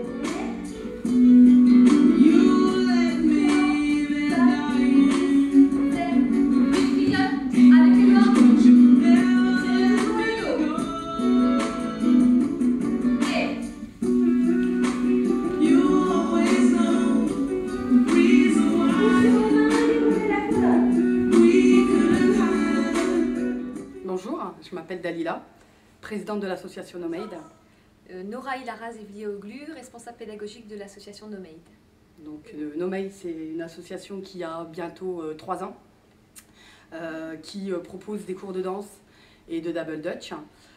Bonjour, je m'appelle Dalila, présidente de l'association NoMade. Nora Ilaraz Evlioglu, responsable pédagogique de l'association NoMade. Donc NoMade, c'est une association qui a bientôt 3 ans, qui propose des cours de danse et de double dutch.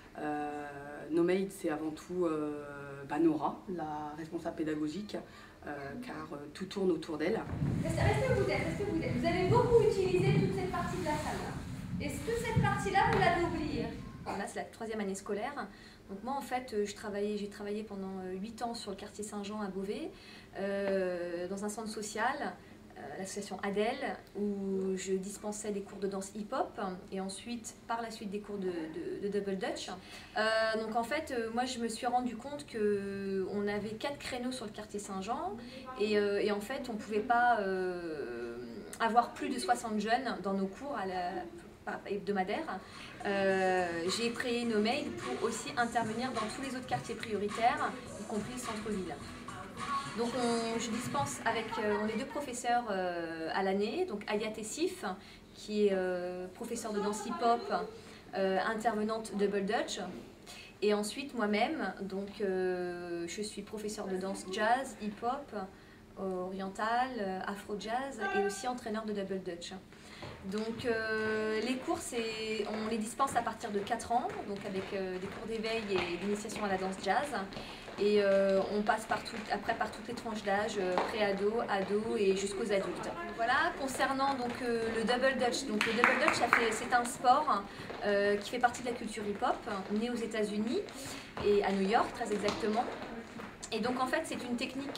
NoMade, c'est avant tout Nora, la responsable pédagogique, car tout tourne autour d'elle. Restez où vous êtes. Vous avez beaucoup utilisé toute cette partie de la salle. Est-ce que cette partie-là, vous l'avez oubliée? Là, c'est la 3e année scolaire. Donc moi, en fait, j'ai travaillé pendant 8 ans sur le quartier Saint-Jean à Beauvais, dans un centre social, l'association Adèle, où je dispensais des cours de danse hip-hop et ensuite, par la suite, des cours de double dutch. Donc en fait, moi, je me suis rendu compte qu'on avait 4 créneaux sur le quartier Saint-Jean et en fait, on ne pouvait pas avoir plus de 60 jeunes dans nos cours hebdomadaires. J'ai créé NoMade pour aussi intervenir dans tous les autres quartiers prioritaires, y compris le centre-ville. Donc je dispense avec, on est 2 professeurs à l'année, donc Aya Tessif, qui est professeure de danse hip-hop, intervenante double dutch, et ensuite moi-même, donc je suis professeure de danse jazz, hip-hop, oriental, afro-jazz et aussi entraîneur de double dutch. Donc les cours, on les dispense à partir de 4 ans, donc avec des cours d'éveil et d'initiation à la danse jazz. Et on passe par toutes les tranches d'âge, pré-ado, ado et jusqu'aux adultes. Voilà, concernant donc, le double dutch. Donc le double dutch, c'est un sport qui fait partie de la culture hip-hop, né aux États-Unis et à New York très exactement. Et donc en fait c'est une technique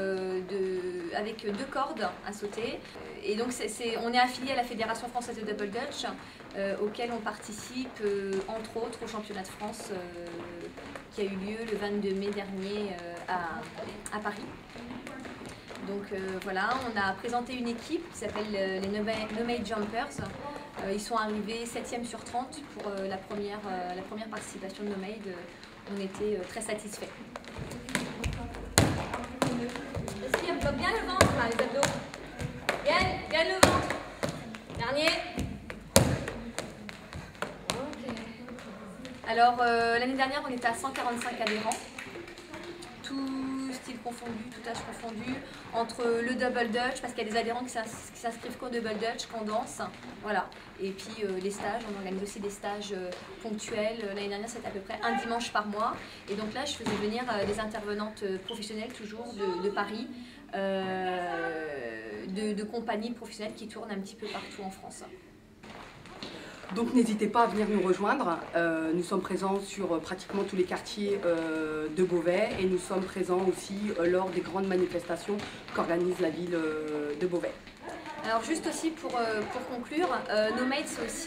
avec 2 cordes à sauter. Et donc on est affilié à la Fédération française de double dutch, auquel on participe entre autres au championnat de France qui a eu lieu le 22 mai dernier à Paris. Donc voilà, on a présenté une équipe qui s'appelle les NoMade Jumpers. Ils sont arrivés 7e sur 30 pour la première participation de NoMade. On était très satisfaits. Bloque bien le ventre, là, les abdos. Gagne le ventre. Dernier. Ok. Alors, l'année dernière, on était à 145 adhérents. Tout style confondu, tout âge confondu. Entre le double dutch, parce qu'il y a des adhérents qui s'inscrivent qu'au double dutch, qu'en danse. Voilà. Et puis les stages, on organise aussi des stages ponctuels. L'année dernière, c'était à peu près un dimanche par mois. Et donc là, je faisais venir des intervenantes professionnelles, toujours de Paris, de compagnies professionnelles qui tournent un petit peu partout en France. Donc n'hésitez pas à venir nous rejoindre. Nous sommes présents sur pratiquement tous les quartiers de Beauvais et nous sommes présents aussi lors des grandes manifestations qu'organise la ville de Beauvais. Alors juste aussi pour conclure, NoMade c'est aussi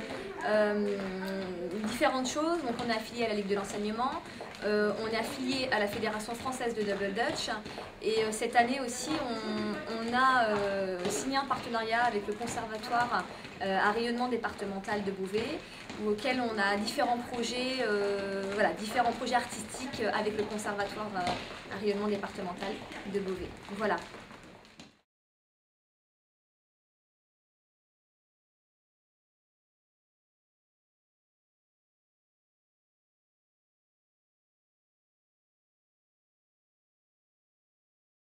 différentes choses. Donc on est affilié à la Ligue de l'enseignement, on est affilié à la Fédération française de double dutch et cette année aussi on a signé un partenariat avec le conservatoire à rayonnement départemental de Beauvais, auquel on a différents projets artistiques avec le conservatoire à rayonnement départemental de Beauvais. Voilà.